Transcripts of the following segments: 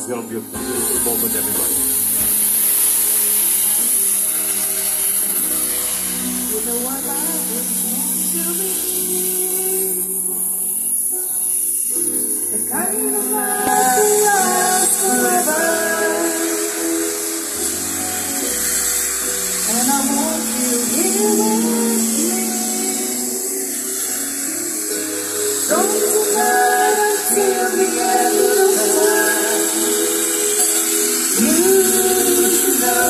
It's going to be a beautiful moment, everybody. You know what love was meant to be. The kind of love that lasts forever. And I want you here with me. From tonight until the end of time. You know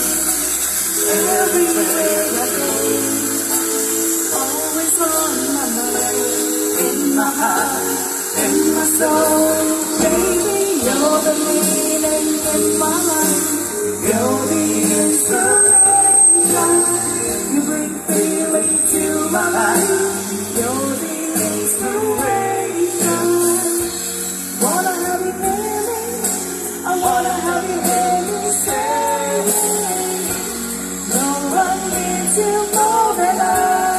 everywhere I go. Always on my mind, in my heart, in my soul. Baby, you're the meaning in my life. You're the inspiration. You bring feeling to my life. You're the inspiration. Wanna have you hear me? I wanna have you hear me say. No one needs you more than I.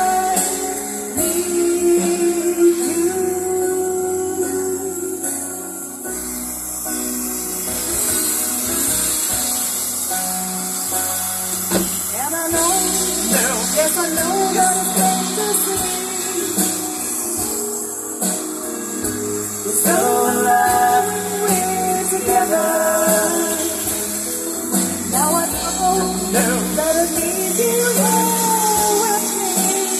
And I know, yes I know that it's fantasy. We're so alive when we're together. Now I know that I need you here with me.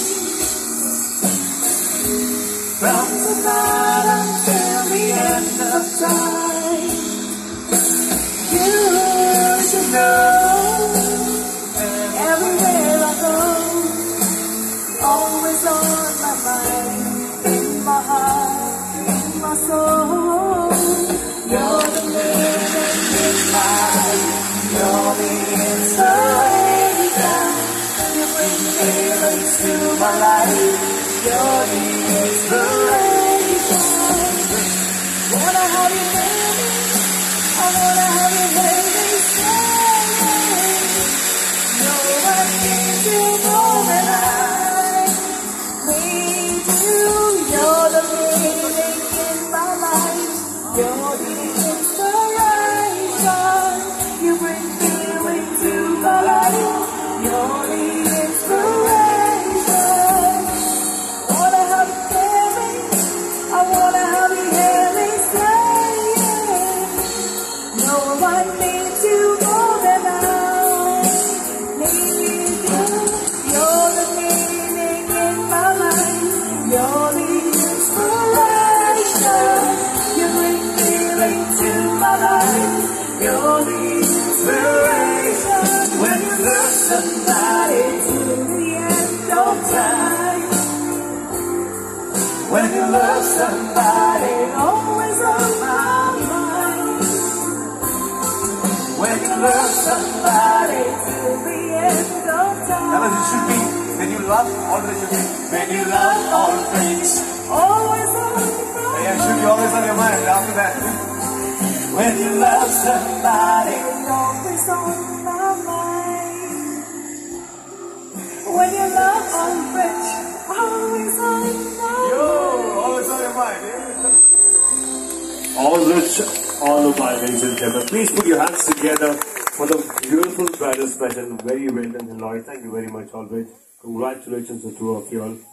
From tonight until the end of time. You should know. Everywhere I go, always on my mind, in my heart, in my soul. You're the living in my life. You're the inspiration. You bring feelings to my life. You're the inspiration. Wanna have you hear me? I wanna have you hear me say. No one needs you more than I need you. You're the meaning in my life. You're the inspiration. You bring feeling to my life. You're the inspiration. Wanna have you hear me? I wanna have you hear me say. No one needs you more than I. You're the meaning in my life. You're the inspiration. You bring feeling to my life. You're the inspiration. When you love somebody to the end of time. When you love somebody, always on my mind. When you love somebody to the end of time. Now it should be, when you love, always should be, when you love all things. Always on my mind. Yeah, it should be always on your mind after that. When you love somebody, Always on my mind. When you love all rich, always on my mind. always on your mind. All rich, all of my ladies and gentlemen. Please put your hands together for the beautiful bridal special. Very well done, Lloyd. Thank you very much, always. Congratulations to two of you all.